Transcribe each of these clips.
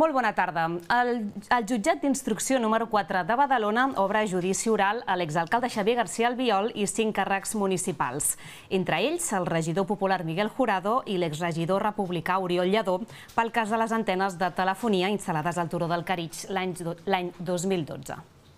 Molt bona tarda. El jutjat d'instrucció número 4 de Badalona obre judici oral a l'exalcalde Xavier García Albiol i 5 càrrecs municipals. Entre ells, el regidor popular Miguel Jurado i l'exregidor republicà Oriol Lledó pel cas de les antenes de telefonia instal·lades al Turó del Carrig l'any 2012.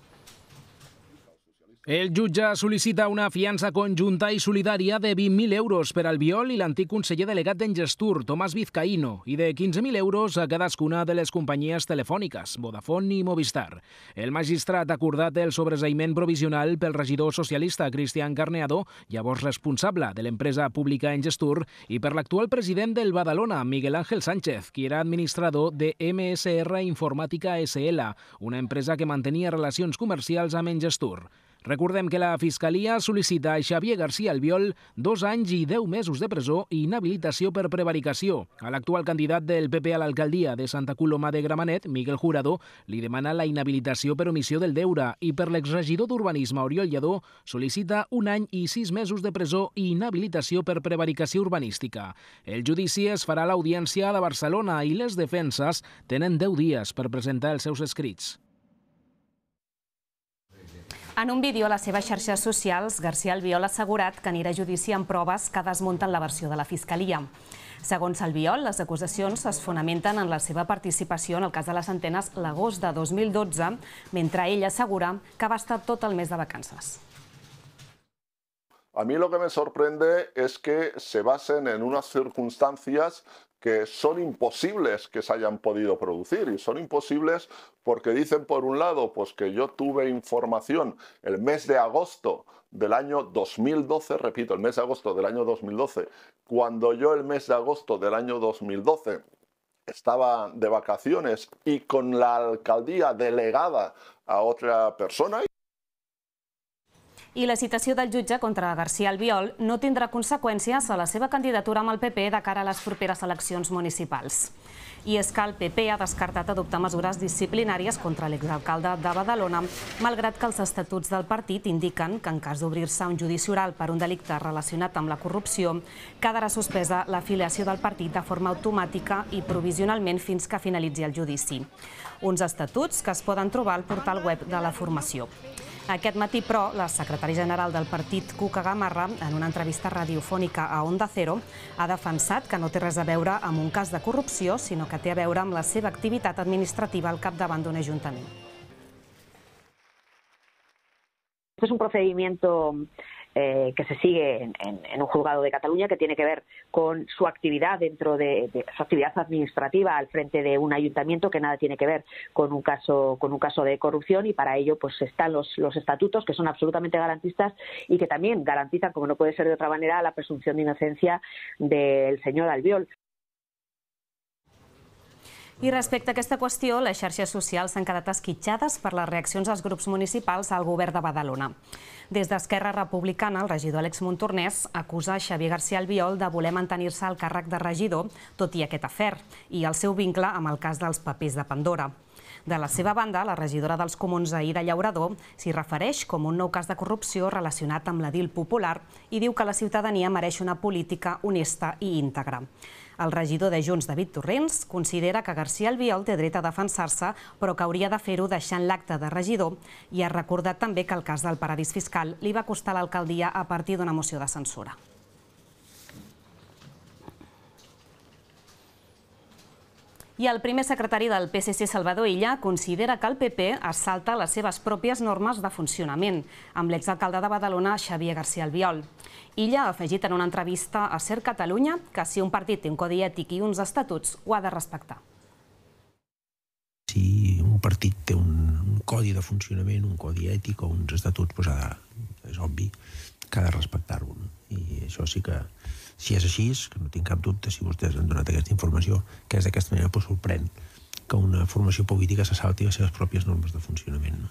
El jutge sol·licita una fiança conjunta i solidària de 20.000 euros per al Albiol i l'antic conseller delegat d'Engestur, Tomàs Vizcaíno, i de 15.000 euros a cadascuna de les companyies telefòniques, Vodafone i Movistar. El magistrat ha acordat el sobreseïment provisional pel regidor socialista Cristian Carneado, llavors responsable de l'empresa pública Engestur, i per l'actual president del Badalona, Miguel Ángel Sánchez, qui era administrador de MSR Informàtica SL, una empresa que mantenia relacions comercials amb Engestur. Recordem que la Fiscalia sol·licita a Xavier García Albiol 2 anys i 10 mesos de presó i inhabilitació per prevaricació. A l'actual candidat del PP a l'alcaldia de Santa Coloma de Gramenet, Miguel Jurado, li demana la inhabilitació per omissió del deure i per l'exregidor d'Urbanisme, Oriol Lledó, sol·licita 1 any i 6 mesos de presó i inhabilitació per prevaricació urbanística. El judici es farà a l'Audiència de Barcelona i les defenses tenen 10 dies per presentar els seus escrits. En un vídeo a les seves xarxes socials, García Albiol ha assegurat que anirà a judici amb proves que desmunten la versió de la Fiscalia. Segons Albiol, les acusacions es fonamenten en la seva participació en el cas de les antenes l'agost de 2012, mentre ell assegura que va estar tot el mes de vacances. A mí lo que me sorprende es que se basen en unas circunstancias que son imposibles que se hayan podido producir, y son imposibles porque dicen, por un lado, pues que yo tuve información el mes de agosto del año 2012, repito, el mes de agosto del año 2012, cuando yo el mes de agosto del año 2012 estaba de vacaciones y con la alcaldía delegada a otra persona. I la citació del jutge contra García Albiol no tindrà conseqüències a la seva candidatura amb el PP de cara a les properes eleccions municipals. I és que el PP ha descartat adoptar mesures disciplinàries contra l'exalcalde de Badalona, malgrat que els estatuts del partit indiquen que en cas d'obrir-se un judici oral per un delicte relacionat amb la corrupció, quedarà suspesa l'afiliació del partit de forma automàtica i provisionalment fins que finalitzi el judici. Uns estatuts que es poden trobar al portal web de la formació. Aquest matí, però, la secretària general del partit, Cuca Gamarra, en una entrevista radiofònica a Onda Cero, ha defensat que no té res a veure amb un cas de corrupció, sinó que té a veure amb la seva activitat administrativa al capdavant d'un ajuntament. Este es un procedimiento que se sigue en un juzgado de Cataluña que tiene que ver con su actividad dentro de su actividad administrativa al frente de un ayuntamiento, que nada tiene que ver con un caso de corrupción, y para ello pues están los estatutos, que son absolutamente garantistas y que también garantizan, como no puede ser de otra manera, la presunción de inocencia del señor Albiol. I respecte a aquesta qüestió, les xarxes socials s'han quedat esquitxades per les reaccions dels grups municipals al govern de Badalona. Des d'Esquerra Republicana, el regidor Àlex Montornès acusa Xavier García Albiol de voler mantenir-se al càrrec de regidor, tot i aquest afer, i el seu vincle amb el cas dels papers de Pandora. De la seva banda, la regidora dels Comuns, Aïda Llaurador, s'hi refereix com un nou cas de corrupció relacionat amb l'edil popular i diu que la ciutadania mereix una política honesta i íntegra. El regidor de Junts, David Torrents, considera que García Albiol té dret a defensar-se, però que hauria de fer-ho deixant l'acte de regidor, i ha recordat també que el cas del paradís fiscal li va costar l'alcaldia a partir d'una moció de censura. I el primer secretari del PSC, Salvador Illa, considera que el PP es salta les seves pròpies normes de funcionament, amb l'exalcalde de Badalona, Xavier García Albiol. Illa ha afegit en una entrevista a Ser Catalunya que si un partit té un codi ètic i uns estatuts, ho ha de respectar. Si un partit té un codi de funcionament, un codi ètic o uns estatuts, és obvi que ha de respectar-ho. I això sí que, si és així, que no tinc cap dubte, si vostès han donat aquesta informació, que és d'aquesta manera, sorprèn que una formació política se salti les seves pròpies normes de funcionament.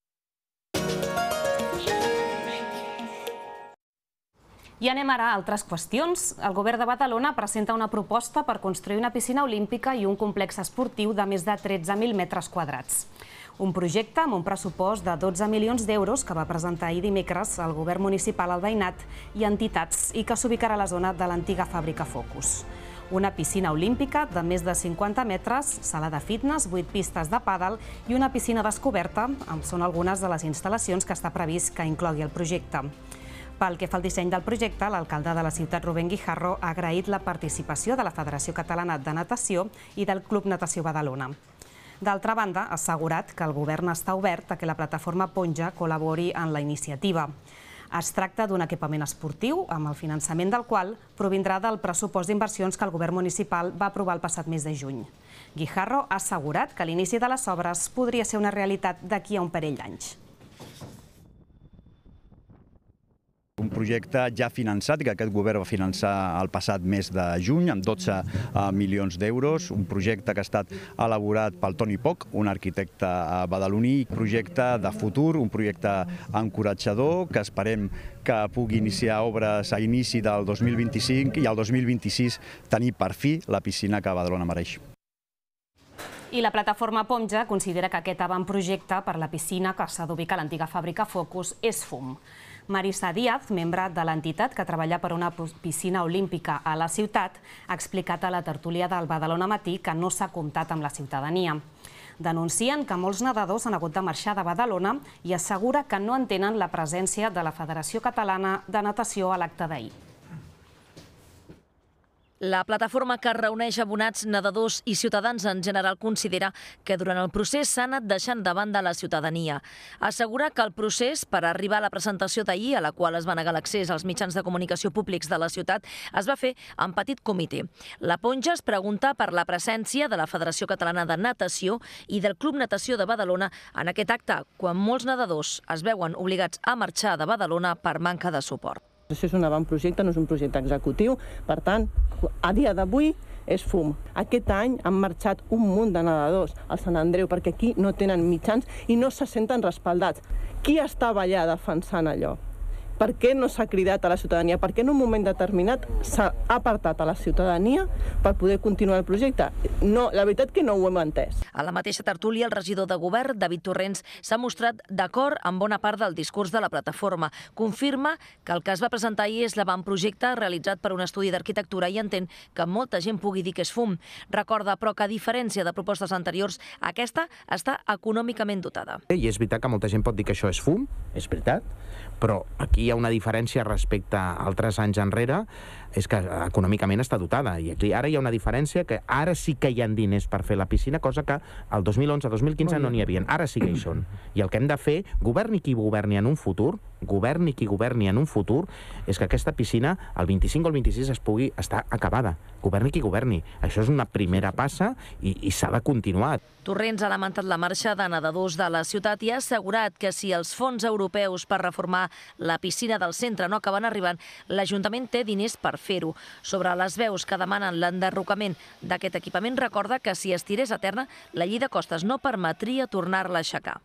I anem ara a altres qüestions. El govern de Badalona presenta una proposta per construir una piscina olímpica i un complex esportiu de més de 13.000 metres quadrats. Un projecte amb un pressupost de 12 milions d'euros que va presentar ahir dimecres el govern municipal, el veïnat i entitats, i que s'ubicarà a la zona de l'antiga fàbrica Focus. Una piscina olímpica de més de 50 metres, sala de fitness, 8 pistes de pàdel i una piscina descoberta són algunes de les instal·lacions que està previst que inclogui el projecte. Pel que fa al disseny del projecte, l'alcalde de la ciutat, Rubén Guijarro, ha agraït la participació de la Federació Catalana de Natació i del Club Natació Badalona. D'altra banda, ha assegurat que el govern està obert a que la plataforma Ponja col·labori en la iniciativa. Es tracta d'un equipament esportiu, amb el finançament del qual provindrà del pressupost d'inversions que el govern municipal va aprovar el passat mes de juny. Guijarro ha assegurat que l'inici de les obres podria ser una realitat d'aquí a un parell d'anys. Un projecte ja finançat, que aquest govern va finançar el passat mes de juny amb 12 milions d'euros, un projecte que ha estat elaborat pel Toni Poch, un arquitecte badaloní, un projecte de futur, un projecte encoratjador, que esperem que pugui iniciar obres a inici del 2025 i al 2026 tenir per fi la piscina que Badalona mereix. I la plataforma Ponja considera que aquest avantprojecte per la piscina que s'ha d'ubicar a l'antiga fàbrica Focus és fum. Marisa Díaz, membre de l'entitat que treballa per una piscina olímpica a la ciutat, ha explicat a la tertúlia del Badalona Matí que no s'ha comptat amb la ciutadania. Denuncien que molts nedadors han hagut de marxar de Badalona i assegura que no entenen la presència de la Federació Catalana de Natació a l'acte d'ahir. La plataforma que reuneix abonats, nedadors i ciutadans en general considera que durant el procés s'ha anat deixant de banda la ciutadania. Assegura que el procés per arribar a la presentació d'ahir, a la qual es va negar l'accés als mitjans de comunicació públics de la ciutat, es va fer en petit comitè. La Ponja es pregunta per la presència de la Federació Catalana de Natació i del Club Natació de Badalona en aquest acte, quan molts nedadors es veuen obligats a marxar de Badalona per manca de suport. Això és un avantprojecte, no és un projecte executiu. Per tant, a dia d'avui és fum. Aquest any han marxat un munt de nedadors al Sant Andreu perquè aquí no tenen mitjans i no se senten respaldats. Qui estava allà defensant allò? Per què no s'ha cridat a la ciutadania? Per què en un moment determinat s'ha apartat a la ciutadania per poder continuar el projecte? No, la veritat que no ho hem entès. A la mateixa tertúlia, el regidor de govern, David Torrents, s'ha mostrat d'acord amb bona part del discurs de la plataforma. Confirma que el que es va presentar ahir és l'avantprojecte realitzat per un estudi d'arquitectura i entén que molta gent pugui dir que és fum. Recorda, però, que a diferència de propostes anteriors, aquesta està econòmicament dotada. I és veritat que molta gent pot dir que això és fum, és veritat, però aquí hi ha una diferència respecte a altres anys enrere, és que econòmicament està dotada. I aquí ara hi ha una diferència que ara sí que hi ha diners per fer la piscina, cosa que el 2011-2015 no n'hi havia. Ara sí que hi són. I el que hem de fer, governi qui governi en un futur, és que aquesta piscina, el 25 o el 26, es pugui estar acabada. Governi qui governi. Això és una primera passa i s'ha de continuar. Torrents ha lamentat la marxa de nedadors de la ciutat i ha assegurat que si els fons europeus per reformar la piscina del centre no acaben arribant, l'Ajuntament té diners per fer-ho. Sobre les veus que demanen l'enderrocament d'aquest equipament, recorda que si es tirés a terra, la llei de costes no permetria tornar-la a aixecar.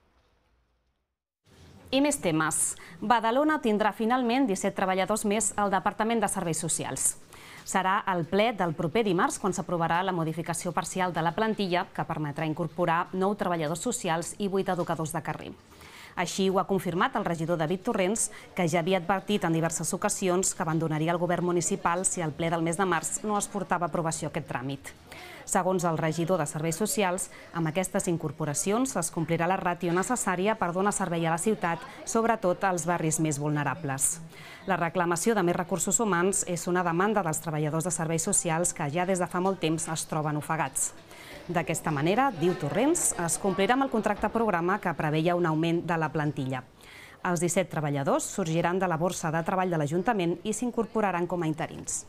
I més temes. Badalona tindrà finalment 17 treballadors més al Departament de Serveis Socials. Serà el ple del proper dimarts quan s'aprovarà la modificació parcial de la plantilla que permetrà incorporar 9 treballadors socials i 8 educadors de carrer. Així ho ha confirmat el regidor David Torrents, que ja havia advertit en diverses ocasions que abandonaria el govern municipal si al ple del mes de març no es portava a aprovació aquest tràmit. Segons el regidor de Serveis Socials, amb aquestes incorporacions es complirà la ràtio necessària per donar servei a la ciutat, sobretot als barris més vulnerables. La reclamació de més recursos humans és una demanda dels treballadors de serveis socials que ja des de fa molt temps es troben ofegats. D'aquesta manera, diu Torrents, es complirà amb el contracte programa que preveia un augment de la plantilla. Els 17 treballadors sorgiran de la borsa de treball de l'Ajuntament i s'incorporaran com a interins.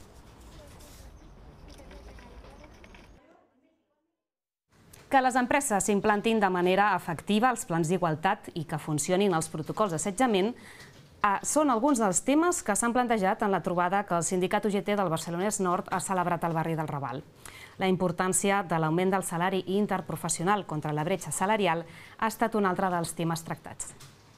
Que les empreses s'implantin de manera efectiva els plans d'igualtat i que funcionin els protocols d'assetjament són alguns dels temes que s'han plantejat en la trobada que el sindicat UGT del Barcelonès Nord ha celebrat al barri del Raval. La importància de l'augment del salari interprofessional contra la bretxa salarial ha estat un altre dels temes tractats.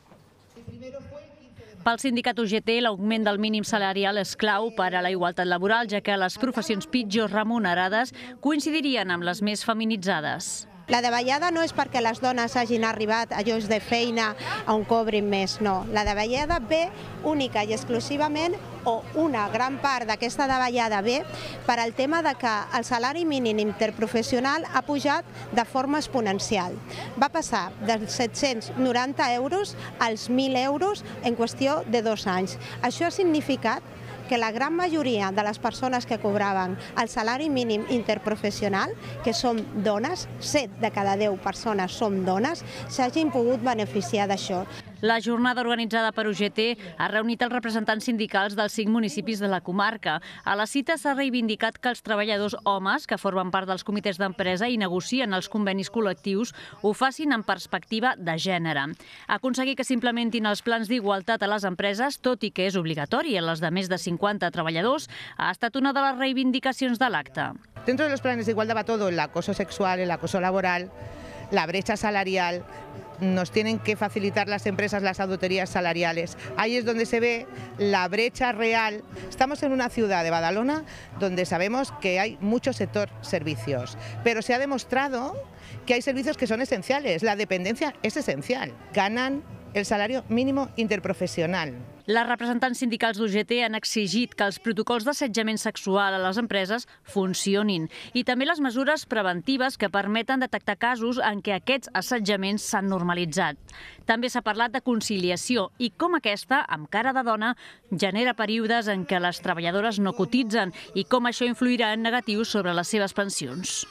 Pel sindicat UGT, l'augment del mínim salarial és clau per a la igualtat laboral, ja que les professions pitjor remunerades coincidirien amb les més feminitzades. La davallada no és perquè les dones hagin arribat a llocs de feina on cobrin més, no. La davallada ve única i exclusivament, o una gran part d'aquesta davallada ve per al tema de que el salari mínim interprofessional ha pujat de forma exponencial. Va passar dels 790 euros als 1.000 euros en qüestió de 2 anys. Això ha significat que la gran majoria de les persones que cobraven el salari mínim interprofessional, que som dones, 7 de cada 10 persones som dones, s'hagin pogut beneficiar d'això. La jornada organitzada per UGT ha reunit els representants sindicals dels 5 municipis de la comarca. A la cita s'ha reivindicat que els treballadors homes que formen part dels comitès d'empresa i negocien els convenis col·lectius ho facin en perspectiva de gènere. Aconseguir que s'implementin els plans d'igualtat a les empreses, tot i que és obligatori en les de més de 50 treballadors, ha estat una de les reivindicacions de l'acte. Dentro de los planes de igualdad va todo, el acoso sexual, el acoso laboral, la brecha salarial. Nos tienen que facilitar las empresas las auditorías salariales. Ahí es donde se ve la brecha real. Estamos en una ciudad de Badalona donde sabemos que hay mucho sector servicios, pero se ha demostrado que hay servicios que son esenciales. La dependencia es esencial. Ganan el salario mínimo interprofessional. Les representants sindicals d'UGT han exigit que els protocols d'assetjament sexual a les empreses funcionin i també les mesures preventives que permeten detectar casos en què aquests assetjaments s'han normalitzat. També s'ha parlat de conciliació i com aquesta, amb cara de dona, genera períodes en què les treballadores no cotitzen i com això influirà en negatiu sobre les seves pensions.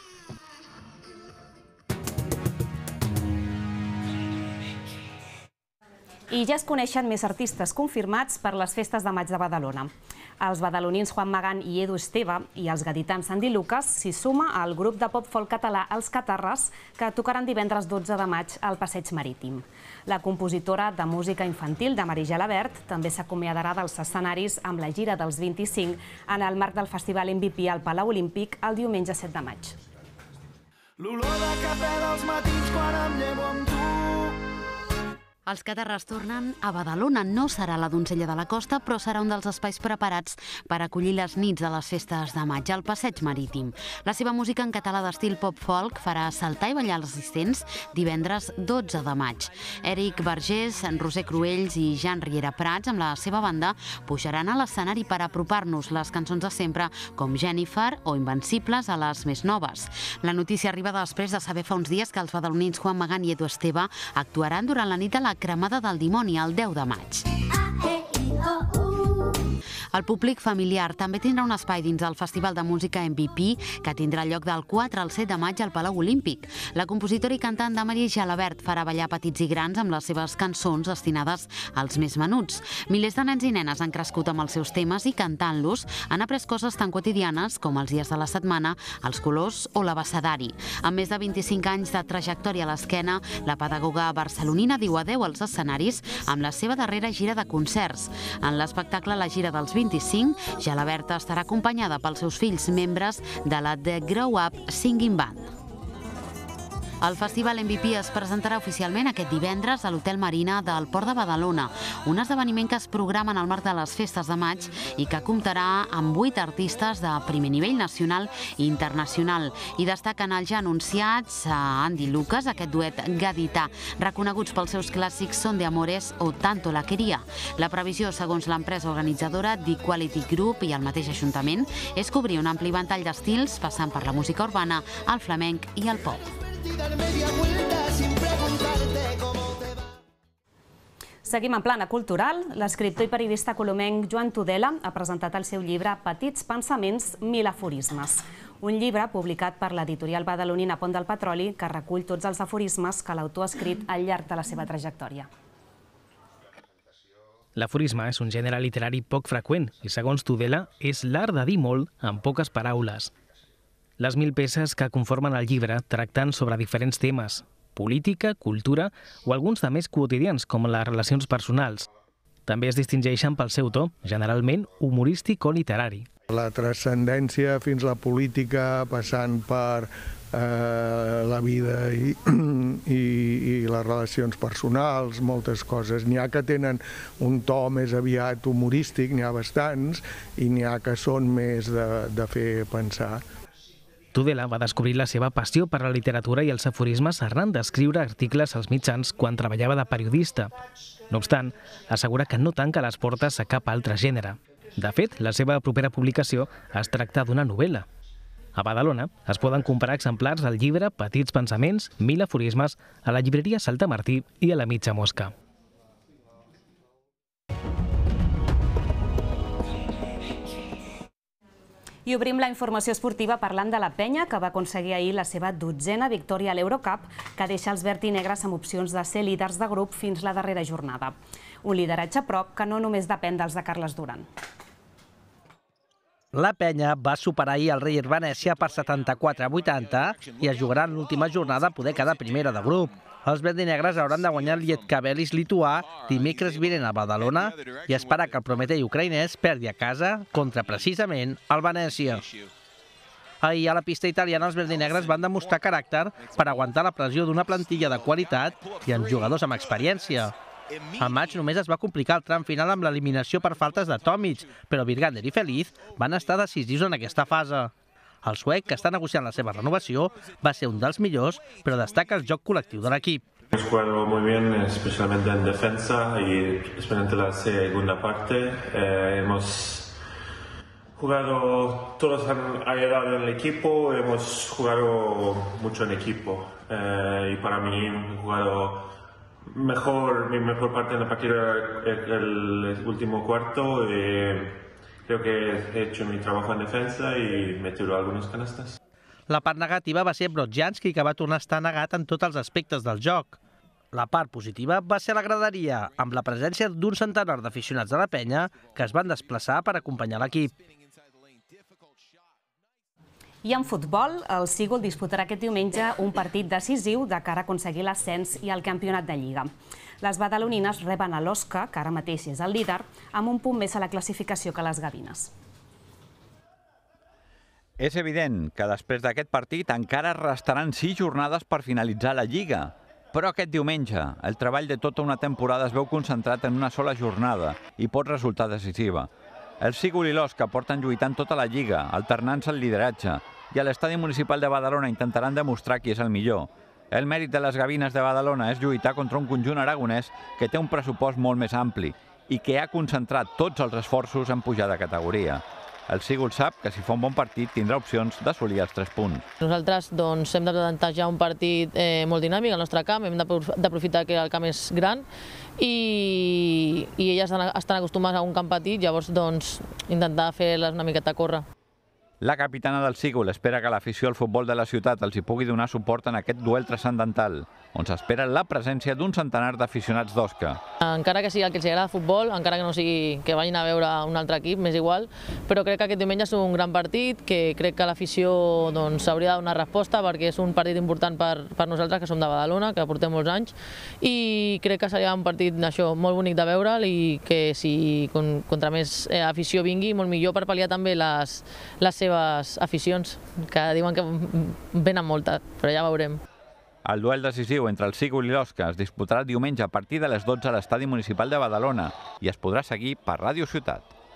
I ja es coneixen més artistes confirmats per les festes de maig de Badalona. Els badalonins Juan Magán i Edu Esteve i els gaditans Andy Lucas s'hi suma al grup de pop-folk català Els Catarres, que tocaran divendres 12 de maig al Passeig Marítim. La compositora de música infantil de Maria Gelabert també s'acomiadarà dels escenaris amb la gira dels 25 en el marc del Festival MVP al Palau Olímpic el diumenge 7 de maig. L'olor de cafè dels matins quan em llevo amb tu. Els Catarres tornen a Badalona. No serà la Donzella de la Costa, però serà un dels espais preparats per acollir les nits de les festes de maig al Passeig Marítim. La seva música en català d'estil pop-folk farà saltar i ballar els assistents divendres 12 de maig. Eric Vergés, Roser Cruells i Jan Riera Prats, amb la seva banda, pujaran a l'escenari per apropar-nos les cançons de sempre, com Jennifer o Invencibles, a les més noves. La notícia arriba després de saber fa uns dies que els badalonins Juan Magán i Edu Esteve actuaran durant la nit de la Cremada del Dimoni el 10 de maig. El públic familiar també tindrà un espai dins del Festival de Música MVP, que tindrà lloc del 4 al 7 de maig al Palau Olímpic. La compositora i cantant de Maria Gelabert farà ballar petits i grans amb les seves cançons destinades als més menuts. Milers de nens i nenes han crescut amb els seus temes i cantant-los han après coses tan quotidianes com els dies de la setmana, els colors o l'abecedari. Amb més de 25 anys de trajectòria a l'esquena, la pedagoga barcelonina diu adeu als escenaris amb la seva darrera gira de concerts. En l'espectacle La gira dels 25, Gelabert estarà acompanyada pels seus fills membres de la The Grow Up Singing Band. El Festival MVP es presentarà oficialment aquest divendres a l'Hotel Marina del Port de Badalona, un esdeveniment que es programa en el marc de les festes de maig i que comptarà amb 8 artistes de primer nivell nacional i internacional. I destaquen els ja anunciats Andy Lucas, aquest duet gadità, reconeguts pels seus clàssics Son de Amores o Tanto la quería. La previsió, segons l'empresa organitzadora The Quality Group i el mateix Ajuntament, és cobrir un ampli ventall d'estils passant per la música urbana, el flamenc i el pop. Seguim en plana cultural. L'escriptor i periodista colomenc Joan Tudela ha presentat el seu llibre Petits pensaments, 1000 aforismes. Un llibre publicat per l'editorial badalonina Pont del Petroli que recull tots els aforismes que l'autor ha escrit al llarg de la seva trajectòria. L'aforisme és un gènere literari poc freqüent i, segons Tudela, és l'art de dir molt en poques paraules. Les 1000 peces que conformen el llibre tracten sobre diferents temes, política, cultura o alguns de més quotidians, com les relacions personals. També es distingeixen pel seu to, generalment humorístic o literari. La transcendència fins a la política, passant per la vida i les relacions personals, moltes coses. N'hi ha que tenen un to més aviat humorístic, n'hi ha bastants, i n'hi ha que són més de fer pensar. Tudela va descobrir la seva passió per la literatura i els aforismes arran d'escriure articles als mitjans quan treballava de periodista. No obstant, assegura que no tanca les portes a cap altre gènere. De fet, la seva propera publicació es tracta d'una novel·la. A Badalona es poden comprar exemplars del llibre Petits pensaments, 1000 aforismes a la llibreria Salta Martí i a la Mitja Mosca. I obrim la informació esportiva parlant de la Penya, que va aconseguir ahir la seva 12a victòria a l'Eurocup, que deixa els verd i negres amb opcions de ser líders de grup fins la darrera jornada. Un lideratge a prop que no només depèn dels de Carles Duran. La Penya va superar ahir el Reyer Venècia per 74-80 i es jugarà en l'última jornada a poder quedar primera de grup. Els verd i negres hauran de guanyar el Lietkabelis lituà dimecres vinent a Badalona i esperar que el Prometei ucraïnès perdi a casa contra precisament el Venècia. Ahir a la pista italiana els verd i negres van demostrar caràcter per aguantar la pressió d'una plantilla de qualitat i amb jugadors amb experiència. El maig només es va complicar el tram final amb l'eliminació per faltes de Tomic, però Virgander i Feliz van estar decisius en aquesta fase. El suec, que està negociant la seva renovació, va ser un dels millors, però destaca el joc col·lectiu de l'equip. Hemos jugado muy bien, especialmente en defensa y especialmente la segunda parte. Hemos jugado, todos han ayudado en el equipo, hemos jugado mucho en equipo. Y para mí he jugado mi mejor parte en la partida el último cuarto. Creo que he hecho mi trabajo en defensa y me tiró algunos canastas. La part negativa va ser Brodzianski, que va tornar a estar negat en tots els aspectes del joc. La part positiva va ser la graderia, amb la presència d'un centenar d'aficionats de la Penya que es van desplaçar per acompanyar l'equip. I en futbol, el Sigol disputarà aquest diumenge un partit decisiu de cara a aconseguir l'ascens i el campionat de Lliga. Les badalonines reben a l'Osca, que ara mateix és el líder, amb un punt més a la classificació que les gavines. És evident que després d'aquest partit encara restaran 6 jornades per finalitzar la Lliga. Però aquest diumenge, el treball de tota una temporada es veu concentrat en una sola jornada i pot resultar decisiva. El Sigol i l'Osca porten lluitant tota la Lliga, alternant-se el lideratge, i a l'Estadi Municipal de Badalona intentaran demostrar qui és el millor. El mèrit de les gavines de Badalona és lluitar contra un conjunt aragonès que té un pressupost molt més ampli i que ha concentrat tots els esforços en pujar de categoria. El Sigol sap que si fa un bon partit tindrà opcions d'assolir els 3 punts. Nosaltres hem de plantejar un partit molt dinàmic al nostre camp, hem d'aprofitar que el camp és gran i elles estan acostumades a un camp petit, llavors intentar fer-les una miqueta córrer. La capitana del Sigol espera que l'afició al futbol de la ciutat els hi pugui donar suport en aquest duel transcendental, on s'espera la presència d'un centenar d'aficionats d'Osca. Encara que sigui el que els agrada el futbol, encara que no sigui que vagin a veure un altre equip, m'és igual, però crec que aquest diumenge és un gran partit, que crec que l'afició s'hauria de donar resposta perquè és un partit important per nosaltres, que som de Badalona, que portem molts anys, i crec que seria un partit molt bonic de veure'l i que si contra més afició vingui, molt millor per pal·liar també les seves aficions, que diuen que venen moltes, però ja veurem. El duel decisiu entre el Sigol i l'Osca es disputarà diumenge a partir de les 12 a l'Estadi Municipal de Badalona i es podrà seguir per Ràdio Ciutat.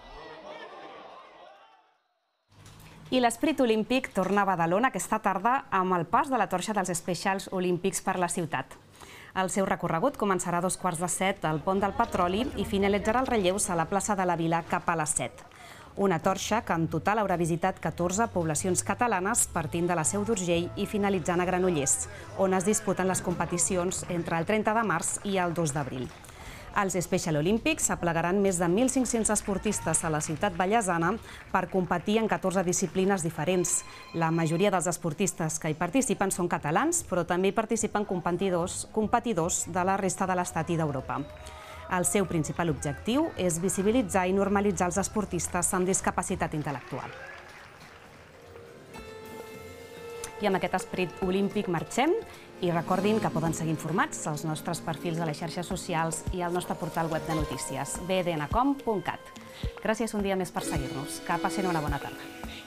I l'Esprit Olímpic torna a Badalona aquesta tarda amb el pas de la torxa dels Specials Olímpics per la ciutat. El seu recorregut començarà a 2:15 al Pont del Petroli i finalitzarà els relleus a la plaça de la Vila cap a les 7. Una torxa que en total haurà visitat 14 poblacions catalanes partint de la Seu d'Urgell i finalitzant a Granollers, on es disputen les competicions entre el 30 de març i el 2 d'abril. Els Special Olímpics aplegaran més de 1.500 esportistes a la ciutat vallesana per competir en 14 disciplines diferents. La majoria dels esportistes que hi participen són catalans, però també hi participen competidors de la resta de l'Estat i d'Europa. El seu principal objectiu és visibilitzar i normalitzar els esportistes amb discapacitat intel·lectual. I amb aquest esperit olímpic marxem i recordin que poden seguir informats als nostres perfils a les xarxes socials i al nostre portal web de notícies, bdncom.cat. Gràcies un dia més per seguir-nos. Que passin una bona tarda.